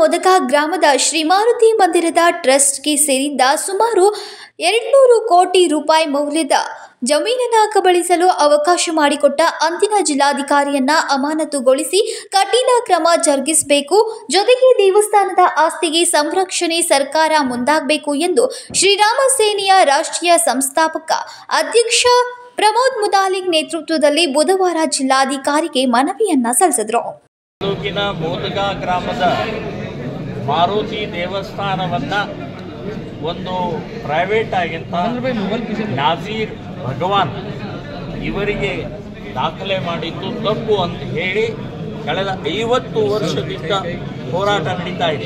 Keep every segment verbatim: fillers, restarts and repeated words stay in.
ಮೊದಕ ಗ್ರಾಮದ ಶ್ರೀ ಮಾರುತಿ ಮಂದಿರದ ಟ್ರಸ್ಟ್ಗೆ ಸೇರಿದ್ದ ಸುಮಾರು ಎರಡುನೂರು ಕೋಟಿ ರೂಪಾಯಿ ಮೌಲ್ಯದ ಜಮೀನನ್ನು ಕಬಳಿಸಲು ಅವಕಾಶ ಮಾಡಿಕೊಟ್ಟ ಅಂದಿನ ಜಿಲ್ಲಾಧಿಕಾರಿಯನ್ನ ಅಮಾನತುಗೊಳಿಸಿ ಕಠಿಣ ಕ್ರಮ ಜರುಗಿಸಬೇಕು. ಜೊತೆಗೆ ದೇವಸ್ಥಾನದ ಆಸ್ತಿಗೆ ಸಂರಕ್ಷಣೆ ಸರ್ಕಾರ ಮುಂದಾಗಬೇಕು ಎಂದು ಶ್ರೀರಾಮ ಸೇನೆಯ ರಾಷ್ಟ್ರೀಯ ಸಂಸ್ಥಾಪಕ ಅಧ್ಯಕ್ಷ ಪ್ರಮೋದ್ ಮುತಾಲಿಕ್ ನೇತೃತ್ವದಲ್ಲಿ ಬುಧವಾರ ಜಿಲ್ಲಾಧಿಕಾರಿಗೆ ಮನವಿಯನ್ನ ಸಲ್ಲಿಸಿದರು. ತಾಲೂಕಿನ ಮೋದಗ ಗ್ರಾಮದ ಮಾರುತಿ ದೇವಸ್ಥಾನವನ್ನ ಒಂದು ಪ್ರೈವೇಟ್ ಆಗಿಂತ ನಾಜೀರ್ ಭಗವಾನ್ ಇವರಿಗೆ ದಾಖಲೆ ಮಾಡಿದ್ದು ತಪ್ಪು ಅಂತ ಹೇಳಿ ಕಳೆದ ಐವತ್ತು ವರ್ಷದಿಂದ ಹೋರಾಟ ನಡೀತಾ ಇದೆ.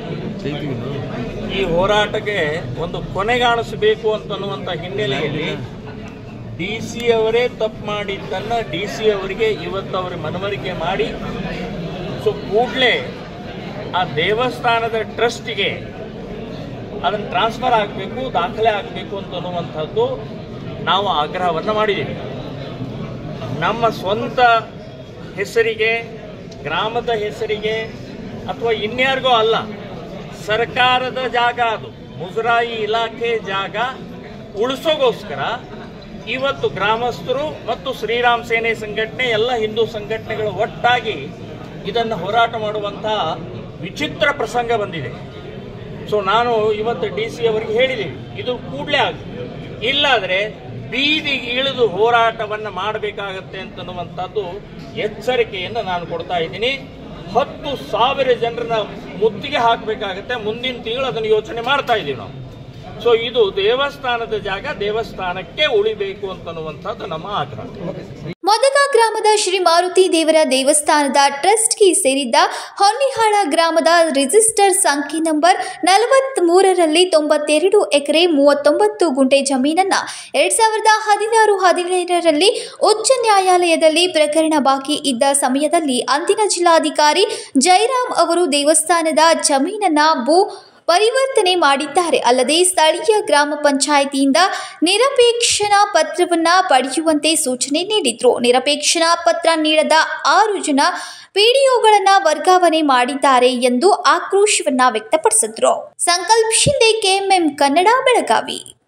ಈ ಹೋರಾಟಕ್ಕೆ ಒಂದು ಕೊನೆಗಾಣಿಸಬೇಕು ಅಂತನ್ನುವಂಥ ಹಿನ್ನೆಲೆಯಲ್ಲಿ ಡಿ ಸಿ ಅವರೇ ತಪ್ಪು ಮಾಡಿದ್ದನ್ನು ಡಿ ಸಿ ಅವರಿಗೆ ಇವತ್ತು ಅವರು ಮನವರಿಕೆ ಮಾಡಿ ಸೊ ಕೂಡಲೇ ಆ ದೇವಸ್ಥಾನದ ಟ್ರಸ್ಟಿಗೆ ಅದನ್ನು ಟ್ರಾನ್ಸ್ಫರ್ ಆಗಬೇಕು, ದಾಖಲೆ ಆಗಬೇಕು ಅಂತನ್ನುವಂಥದ್ದು ನಾವು ಆಗ್ರಹವನ್ನು ಮಾಡಿದ್ದೀವಿ. ನಮ್ಮ ಸ್ವಂತ ಹೆಸರಿಗೆ, ಗ್ರಾಮದ ಹೆಸರಿಗೆ ಅಥವಾ ಇನ್ಯಾರಿಗೋ ಅಲ್ಲ, ಸರ್ಕಾರದ ಜಾಗ ಅದು, ಮುಜರಾಯಿ ಇಲಾಖೆ ಜಾಗ ಉಳಿಸೋಗೋಸ್ಕರ ಇವತ್ತು ಗ್ರಾಮಸ್ಥರು ಮತ್ತು ಶ್ರೀರಾಮ ಸೇನೆ ಸಂಘಟನೆ ಎಲ್ಲ ಹಿಂದೂ ಸಂಘಟನೆಗಳು ಒಟ್ಟಾಗಿ ಇದನ್ನು ಹೋರಾಟ ಮಾಡುವಂತಹ ವಿಚಿತ್ರ ಪ್ರಸಂಗ ಬಂದಿದೆ. ಸೊ ನಾನು ಇವತ್ತು ಡಿ ಸಿ ಅವರಿಗೆ ಹೇಳಿದ್ದೀವಿ, ಇದು ಕೂಡಲೇ ಆಗುತ್ತೆ, ಇಲ್ಲಾದರೆ ಬೀದಿಗೆ ಇಳಿದು ಹೋರಾಟವನ್ನು ಮಾಡಬೇಕಾಗತ್ತೆ ಅಂತನ್ನುವಂಥದ್ದು ಎಚ್ಚರಿಕೆಯನ್ನು ನಾನು ಕೊಡ್ತಾ ಇದ್ದೀನಿ. ಹತ್ತು ಸಾವಿರ ಜನರನ್ನ ಮುತ್ತಿಗೆ ಹಾಕಬೇಕಾಗತ್ತೆ. ಮುಂದಿನ ತಿಂಗಳು ಅದನ್ನು ಯೋಚನೆ ಮಾಡ್ತಾ ಇದ್ದೀವಿ ನಾವು. ಸೊ ಇದು ದೇವಸ್ಥಾನದ ಜಾಗ ದೇವಸ್ಥಾನಕ್ಕೆ ಉಳಿಬೇಕು ಅಂತನ್ನುವಂಥದ್ದು ನಮ್ಮ ಆಗ್ರಹ. ಮೊದಕ ಗ್ರಾಮದ ಶ್ರೀ ಮಾರುತಿ ದೇವರ ದೇವಸ್ಥಾನದ ಟ್ರಸ್ಟ್ಗೆ ಸೇರಿದ್ದ ಹೊನ್ನಿಹಾಳ ಗ್ರಾಮದ ರಿಜಿಸ್ಟರ್ ಸಂಖ್ಯೆ ನಂಬರ್ ನಲವತ್ತ್ ಮೂರರಲ್ಲಿ ತೊಂಬತ್ತೆರಡು ಎಕರೆ ಮೂವತ್ತೊಂಬತ್ತು ಗುಂಟೆ ಜಮೀನನ್ನ ಎರಡ್ ಸಾವಿರದ ಹದಿನಾರು ಹದಿನೇಳರಲ್ಲಿ ಉಚ್ಚ ನ್ಯಾಯಾಲಯದಲ್ಲಿ ಪ್ರಕರಣ ಬಾಕಿ ಇದ್ದ ಸಮಯದಲ್ಲಿ ಅಂದಿನ ಜಿಲ್ಲಾಧಿಕಾರಿ ಜಯರಾಮ್ ಅವರು ದೇವಸ್ಥಾನದ ಜಮೀನನ್ನ ಭೂ ಪರಿವರ್ತನೆ ಮಾಡಿದ್ದಾರೆ. ಅಲ್ಲದೆ ಸ್ಥಳೀಯ ಗ್ರಾಮ ಪಂಚಾಯಿತಿಯಿಂದ ನಿರಪೇಕ್ಷಣಾ ಪತ್ರವನ್ನ ಪಡೆಯುವಂತೆ ಸೂಚನೆ ನೀಡಿದ್ರು. ನಿರಪೇಕ್ಷಣಾ ಪತ್ರ ನೀಡದ ಆರು ಜನ ಪಿಡಿಒಗಳನ್ನ ವರ್ಗಾವಣೆ ಮಾಡಿದ್ದಾರೆ ಎಂದು ಆಕ್ರೋಶವನ್ನ ವ್ಯಕ್ತಪಡಿಸಿದ್ರು. ಸಂಕಲ್ಪ ಶಿಂದೆ, ಕೆಎಂಎಂ ಕನ್ನಡ, ಬೆಳಗಾವಿ.